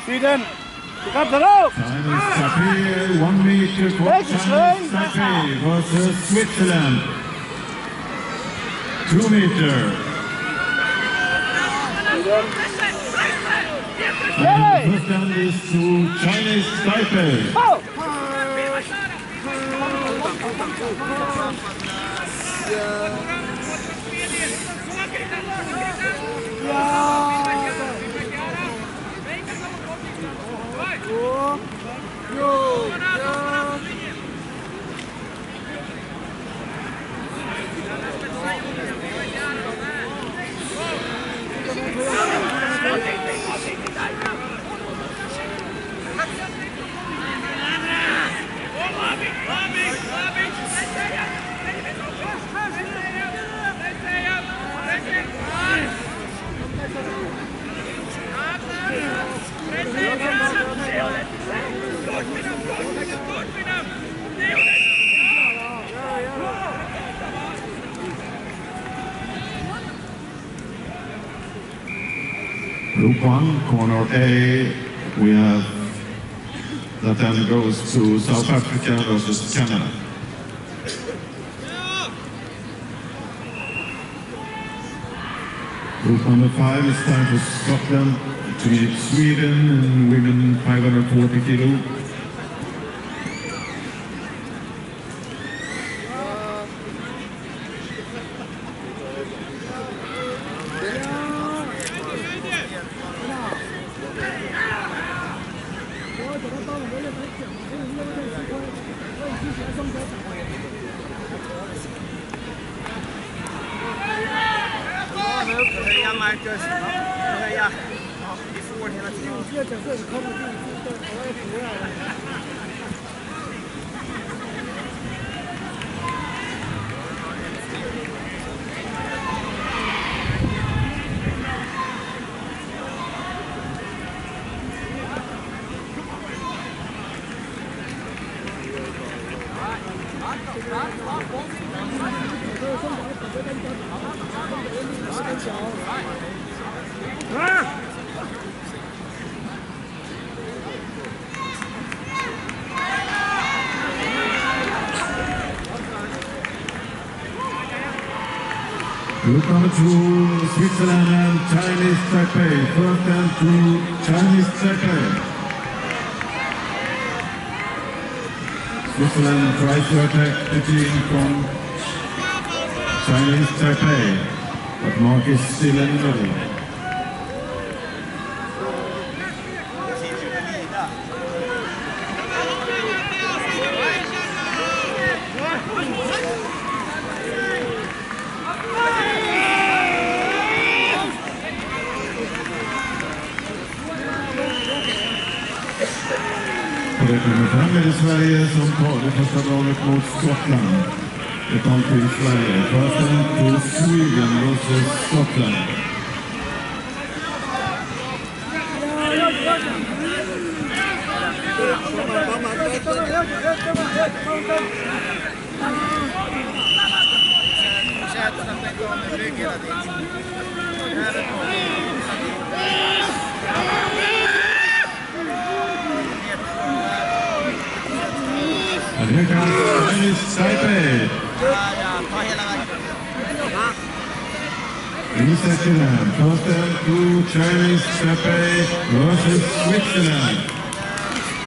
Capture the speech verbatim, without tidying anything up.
Sweden. Come through. Chinese Taipei, one meter for Chinese Taipei versus Switzerland. Two meter. And the first down is to Chinese Taipei. Oh. Group one, corner A, we have that then goes to South Africa versus Canada. Group number five is time for Scotland to meet Sweden in women five hundred forty kilo. Höja Marcus, höja. Vi får hela tiden. Group number two, Switzerland and Chinese Taipei. First and to Chinese Taipei. Switzerland tries to attack the team from Chinese Taipei, but Mark is still in the middle. Det kommer fram är det Sverige som tar det första draget mot Skottland. Ett tal till Sverige. First to Sweden versus Scotland. And here comes Chinese Taipei. In the second hand, first and to Chinese Taipei versus Switzerland.